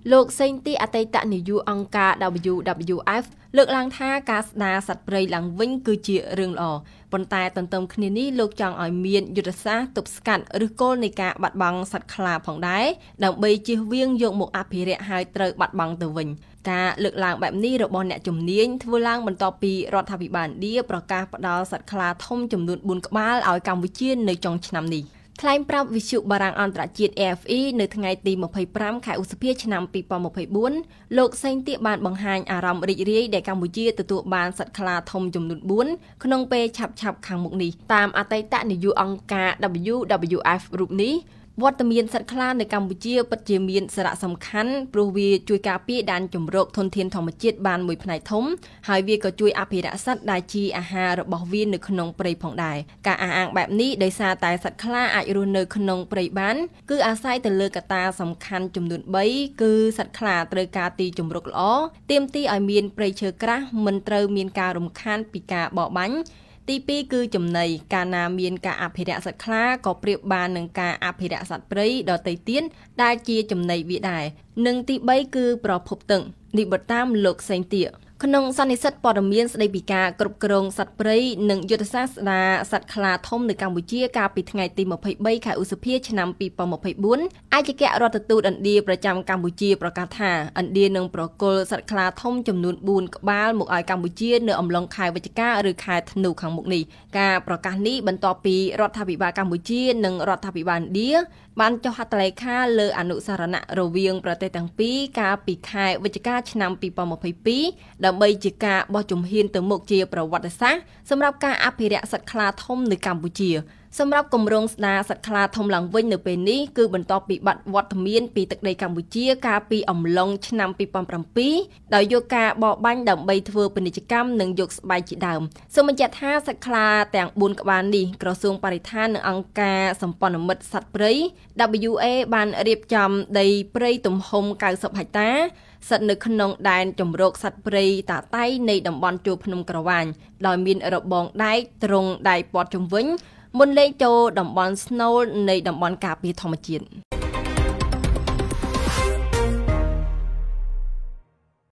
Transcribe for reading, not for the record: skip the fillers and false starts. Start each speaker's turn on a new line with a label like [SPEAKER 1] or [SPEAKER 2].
[SPEAKER 1] លោកសេងទីអតីតនាយកអង្គការ WWF លើកឡើងថាការស្ដារសត្វព្រៃឡើងវិញគឺជារឿងល្អប៉ុន្តែទន្ទឹមគ្នានេះលោកចង់ឲ្យមានយុទ្ធសាស្ត្រទប់ស្កាត់ឬគោលនៃការបាត់បង់សត្វខ្លាផងដែរដើម្បីជៀសវាងយកមកអភិរក្សហើយត្រូវបាត់បង់ទៅវិញការលើកឡើងបែបនេះរបស់អ្នកជំនាញធ្វើឡើងបន្ទាប់ពីរដ្ឋាភិបាលឥណ្ឌាប្រកាសផ្តល់សត្វខ្លាធំចំនួន4ក្បាលឲ្យកម្ពុជានៅចុងឆ្នាំនេះថ្លែងប្រាប់វិទ្យុបារាំងអន្តរជាតិ AFE នៅថ្ងៃទី25ខែឧសភាឆ្នាំ2024លោកសេងទៀបបានបង្ហាញអារម្មណ៍រីករាយដែលកម្ពុជាទទួលបានសត្វខ្លាធំចំនួន4ក្នុងពេលឆាប់ៗខាងមុខនេះតាមអតីតនាយកអង្គការ WWF រូបនេះវត្តមានសត្វខ្លានៅកម្ពុជាពិតជាមានសារៈសំខាន់ព្រោះវាជួយការពារដែនជម្រកធនធានធម្មជាតិបានមួយផ្នែកធំហើយវាក៏ជួយអភិរក្សសត្វដែលជាអាហាររបស់វានៅក្នុងព្រៃផងដែរការអះអាងបែបនេះដោយសារតែសត្វខ្លាអាចរស់នៅក្នុងព្រៃបានគឺអាស្រ័យទៅលើកត្តាសំខាន់ចំនួន3គឺសត្វខ្លាត្រូវការទីជម្រកល្អទាមទារឲ្យមានព្រៃឈើក្រាស់មិនត្រូវមានការរំខានពីការបរបាញ់ទី2គឺចំណីកាលណាមានការអភិរក្សសត្វខ្លាក៏ប្រៀបបាននឹងការអភិរក្សសត្វព្រៃដទៃទៀតដែលជាចំណីវាដែរនិងទី3គឺប្រភពទឹកនេះបើតាមលោកសេងទៀក្នុងសន្និសីទព័ត៌មានស្ដីពីការគ្រប់គ្រងសត្វព្រៃនិងយុទ្ធសាស្ត្រស្ដារសត្វខ្លាធំនៅកម្ពុជាកាលពីថ្ងៃទី23ខែឧសភាឆ្នាំ2024ឯកអគ្គរដ្ឋទូតឥណ្ឌាប្រចាំកម្ពុជាប្រកាសថាឥណ្ឌានឹងប្រគល់សត្វខ្លាធំចំនួន4ក្បាលមកឲ្យកម្ពុជានៅអំឡុងខែវិច្ឆិកាឬខែធ្នូខាងមុខនេះការប្រកាសនេះបន្ទាប់ពីរដ្ឋាភិបាលកម្ពុជានិងរដ្ឋាភិបាលឥណ្ឌាបានចុះហត្ថលេខាលើអនុសារណៈរវាងប្រទេសទាំងពីរកាលពីខែវិច្ឆិកាឆ្នាំ2022ដើម្បីជាការបោះជំហានទៅមុខជាប្រវត្តិសាស្ត្រសម្រាប់ការអភិរក្សសត្វខ្លាធំនៅកម្ពុជាសម្រាប់គម្រោងស្ដារសត្វខ្លាធំឡើងវិញនៅពេលនេះគឺបន្ទាប់ពីបាត់វត្តមានពីទឹកដីកម្ពុជាកាលពីអំឡុងឆ្នាំ2007ដោយយកការបរបាញ់ដើម្បីធ្វើពាណិជ្ជកម្មនិងយកស្បែកជាដើមសូមបញ្ជាក់ថាសត្វខ្លាទាំង4ក្បាលនេះក្រសួងបរិស្ថាននិងអង្គការសម្ព័ន្ធមិត្តសត្វព្រៃ WA បានរៀបចំដីព្រៃទំហំ90ហិកតាស្ថិតនៅក្នុងដែនជម្រកសត្វព្រៃតាតៃនៃតំបន់ជួរភ្នំក្រវាញដោយមានរបងដែកទ្រង់ដែកព័ទ្ធជុំវិញមុនលេងចូលតំបន់ស្នូលនៃតំបន់ការពារធម្មជាតិ